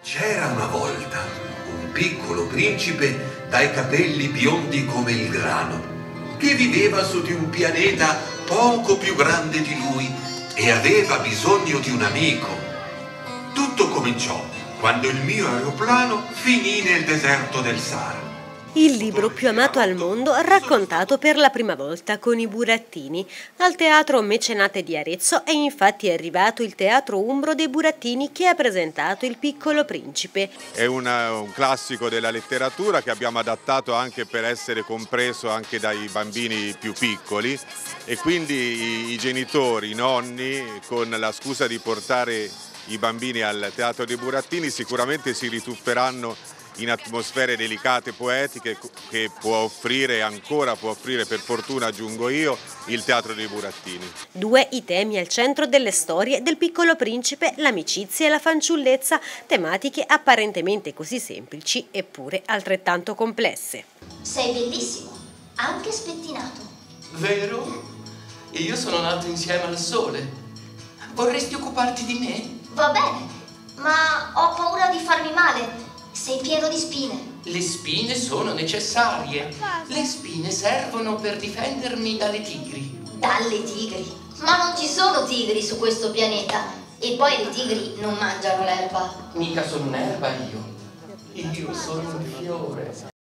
C'era una volta un piccolo principe dai capelli biondi come il grano, che viveva su di un pianeta poco più grande di lui e aveva bisogno di un amico. Tutto cominciò quando il mio aeroplano finì nel deserto del Sahara. Il libro più amato al mondo, raccontato per la prima volta con i burattini. Al Teatro Mecenate di Arezzo è infatti arrivato il Teatro Umbro dei Burattini, che ha presentato Il Piccolo Principe. È un classico della letteratura che abbiamo adattato anche per essere compreso anche dai bambini più piccoli, e quindi i genitori, i nonni, con la scusa di portare i bambini al Teatro dei Burattini, sicuramente si ritufferanno in atmosfere delicate, poetiche, che può offrire, ancora può offrire, per fortuna aggiungo io, il Teatro dei Burattini. Due i temi al centro delle storie del Piccolo Principe: l'amicizia e la fanciullezza, tematiche apparentemente così semplici eppure altrettanto complesse. Sei bellissimo, anche spettinato. Vero? E io sono nato insieme al sole. Vorresti occuparti di me? Va bene, ma ho paura di farmi male. Sei pieno di spine. Le spine sono necessarie. Le spine servono per difendermi dalle tigri. Dalle tigri? Ma non ci sono tigri su questo pianeta. E poi le tigri non mangiano l'erba. Mica sono un'erba io. Io sono un fiore.